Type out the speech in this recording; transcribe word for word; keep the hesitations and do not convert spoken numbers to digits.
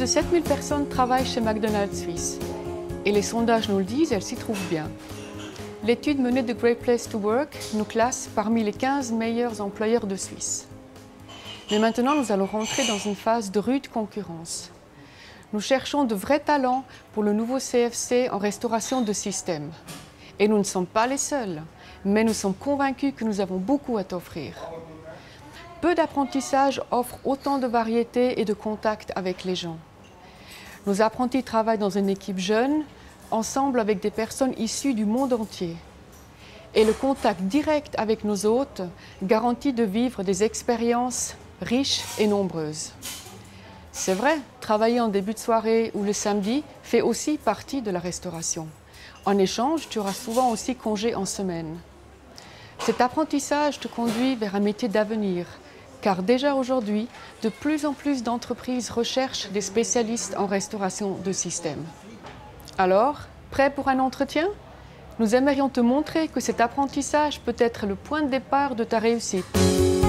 de sept mille personnes travaillent chez McDonald's Suisse. Et les sondages nous le disent, elles s'y trouvent bien. L'étude menée de Great Place to Work nous classe parmi les quinze meilleurs employeurs de Suisse. Mais maintenant, nous allons rentrer dans une phase de rude concurrence. Nous cherchons de vrais talents pour le nouveau C F C en restauration de système. Et nous ne sommes pas les seuls, mais nous sommes convaincus que nous avons beaucoup à t'offrir. Peu d'apprentissage offre autant de variété et de contact avec les gens. Nos apprentis travaillent dans une équipe jeune, ensemble avec des personnes issues du monde entier. Et le contact direct avec nos hôtes garantit de vivre des expériences riches et nombreuses. C'est vrai, travailler en début de soirée ou le samedi fait aussi partie de la restauration. En échange, tu auras souvent aussi congé en semaine. Cet apprentissage te conduit vers un métier d'avenir, car déjà aujourd'hui, de plus en plus d'entreprises recherchent des spécialistes en restauration de système. Alors, prêt pour un entretien? Nous aimerions te montrer que cet apprentissage peut être le point de départ de ta réussite.